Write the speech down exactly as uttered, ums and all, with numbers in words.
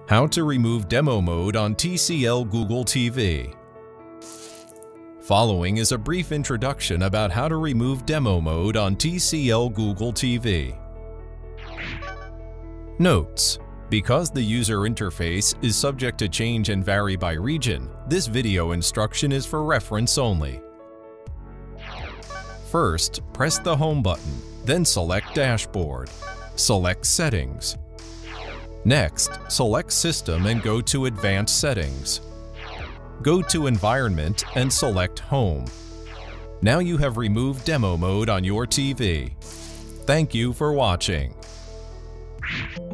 How to remove demo mode on T C L Google T V. Following is a brief introduction about how to remove demo mode on T C L Google T V. Notes: because the user interface is subject to change and vary by region, this video instruction is for reference only. First, press the Home button, then select Dashboard. Select Settings. Next, select System and go to Advanced Settings. Go to Environment and select Home. Now you have removed demo mode on your T V. Thank you for watching.